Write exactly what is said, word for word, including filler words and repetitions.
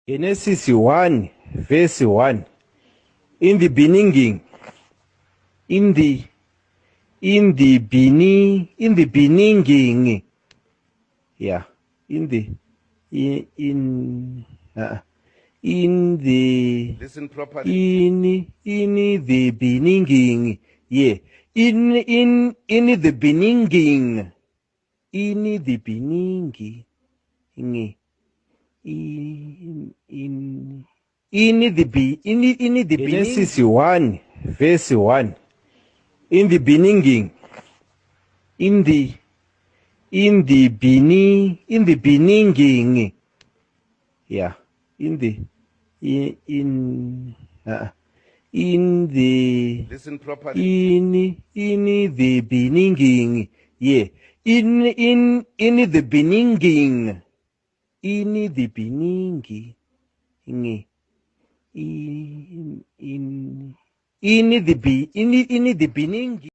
Genesis one, verse one. In the Beninginnging, in the in the Benin, in the Beninginnging, yeah, in the in in uh, in the Listen properly. in in the Beninginnging, yeah, in in in the Beninginnging, in the Beninginnging, in in in the be in in the Genesis one, verse one. In the Beninginnging, in the in the Benin, in the Beninginnging, yeah, in the in in uh, in the Listen properly. in in the Beninginnging, yeah, in in in the Beninginnging, in the Beninginnging, in in in in the be in in the Beninginnging.